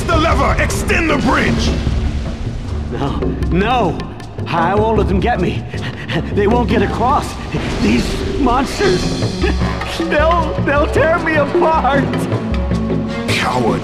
the lever! Extend the bridge! No, no! I won't let them get me. They won't get across. These monsters, they'll tear me apart! Coward!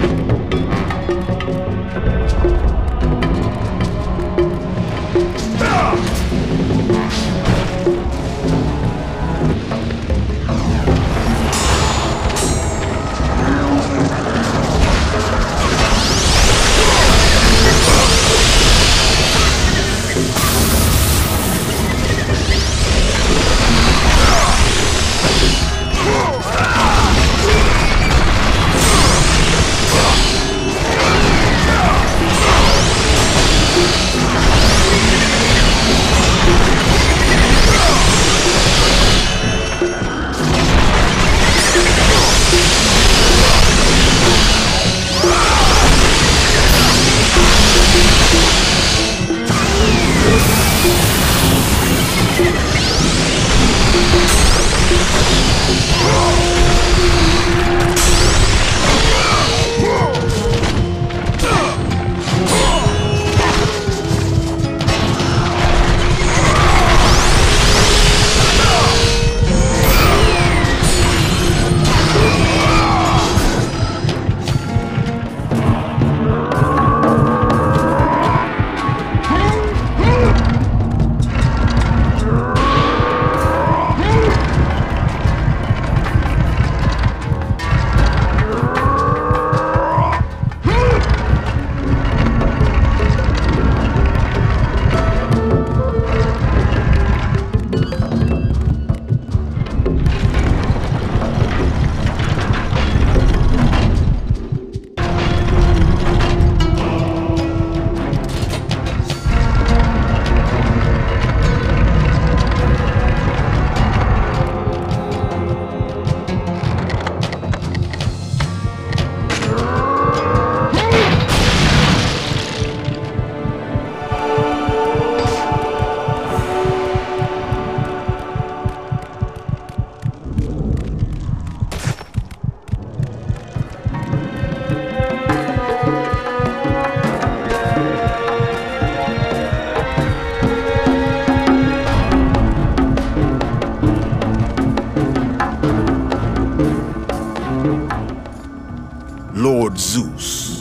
Lord Zeus.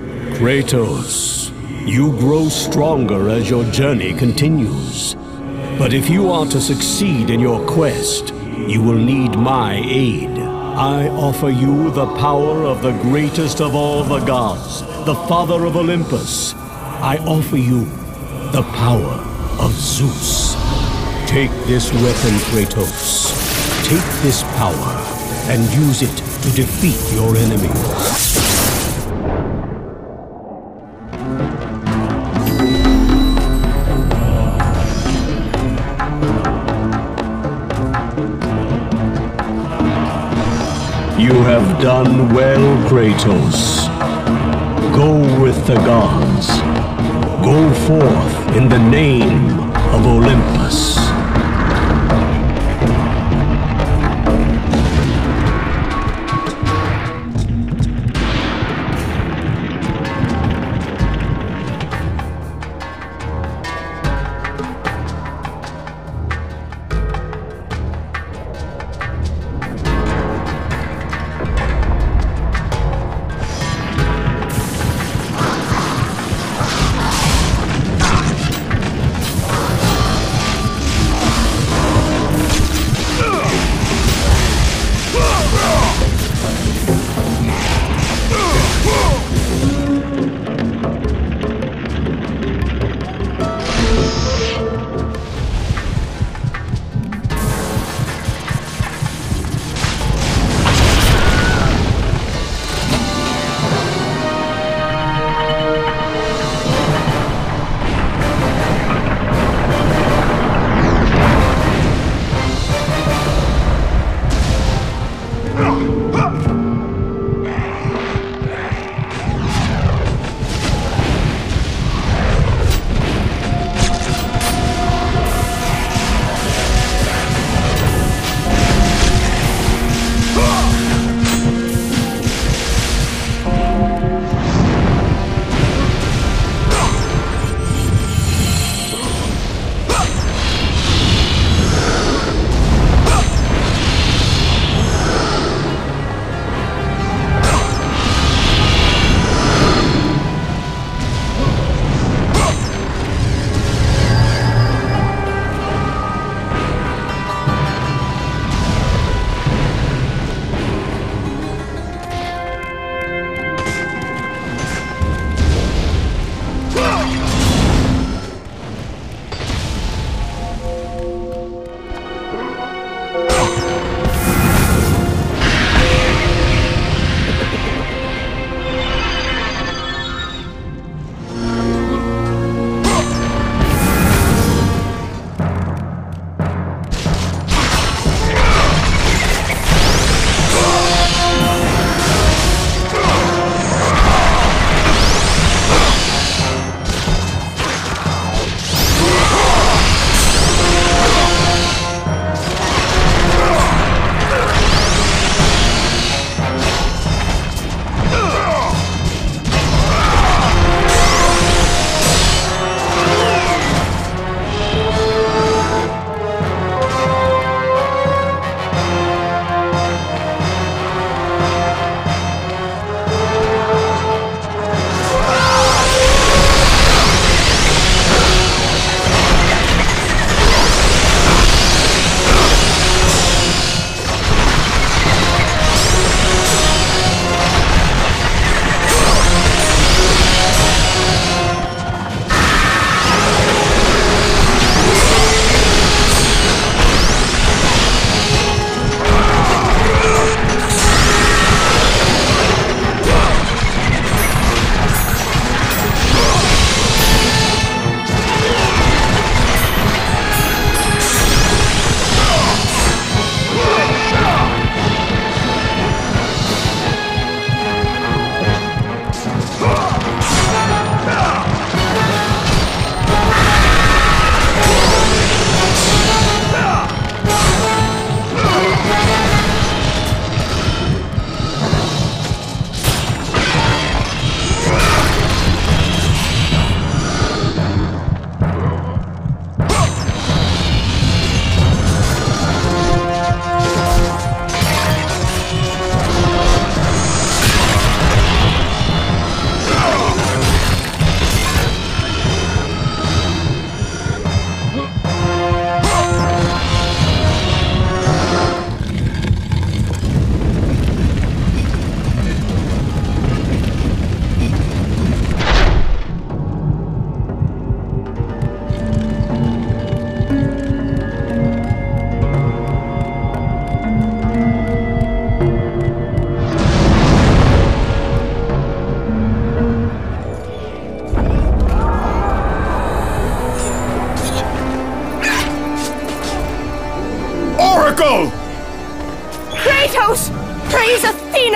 Kratos, you grow stronger as your journey continues. But if you are to succeed in your quest, you will need my aid. I offer you the power of the greatest of all the gods, the father of Olympus. I offer you the power of Zeus. Take this weapon, Kratos. Take this power and use it to defeat your enemies. You have done well, Kratos. Go with the gods. Go forth in the name of Olympus.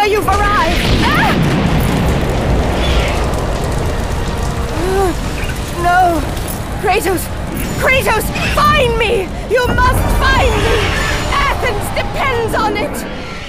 sure you've arrived! Ah! No! Kratos! Kratos! Find me! You must find me! Athens depends on it!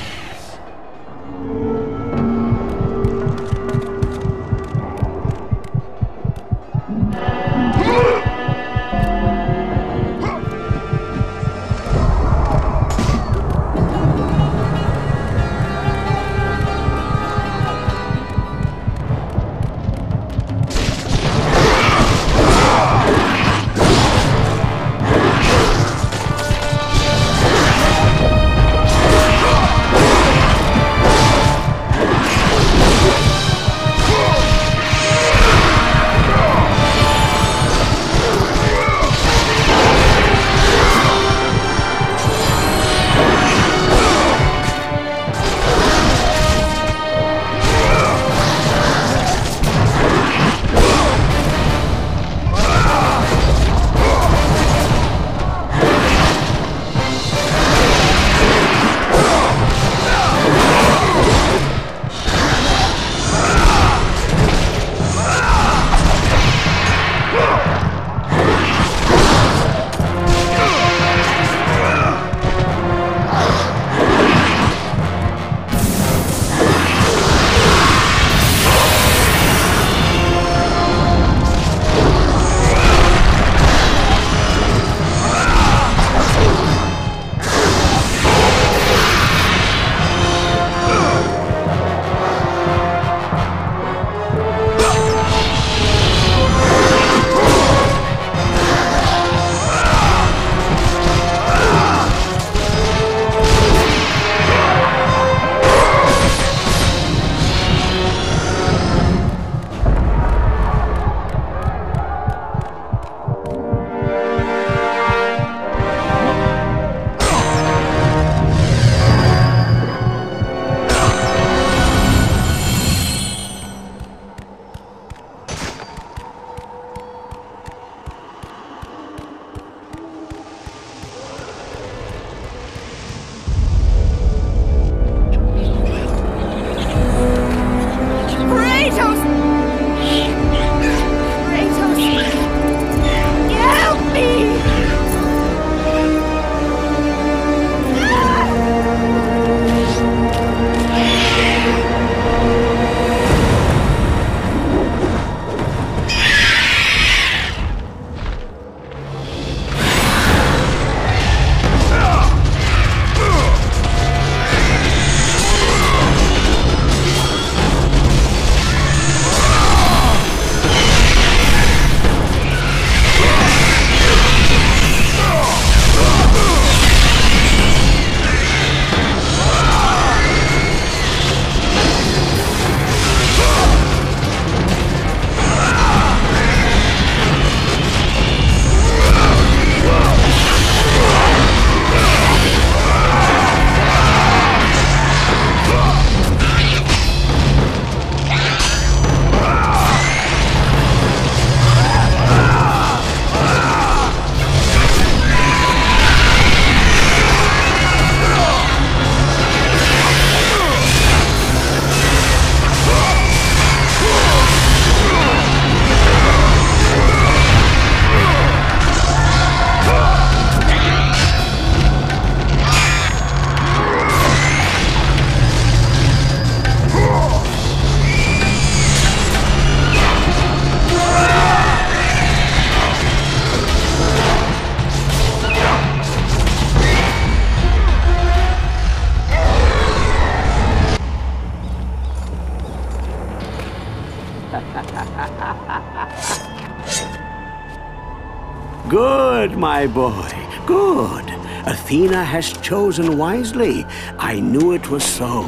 Good, my boy, good. Athena has chosen wisely. I knew it was so.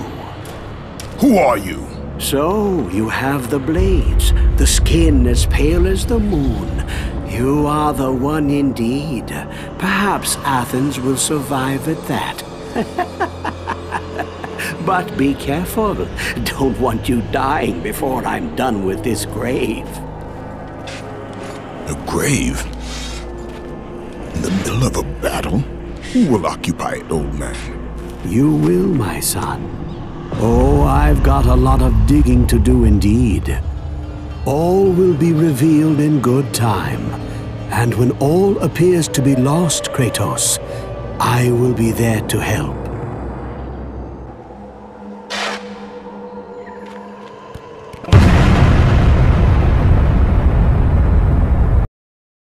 Who are you? So, you have the blades, the skin as pale as the moon. You are the one indeed. Perhaps Athens will survive at that. But be careful. Don't want you dying before I'm done with this grave. A grave? In the middle of a battle? Who will occupy it, old man? You will, my son. Oh, I've got a lot of digging to do indeed. All will be revealed in good time. And when all appears to be lost, Kratos, I will be there to help.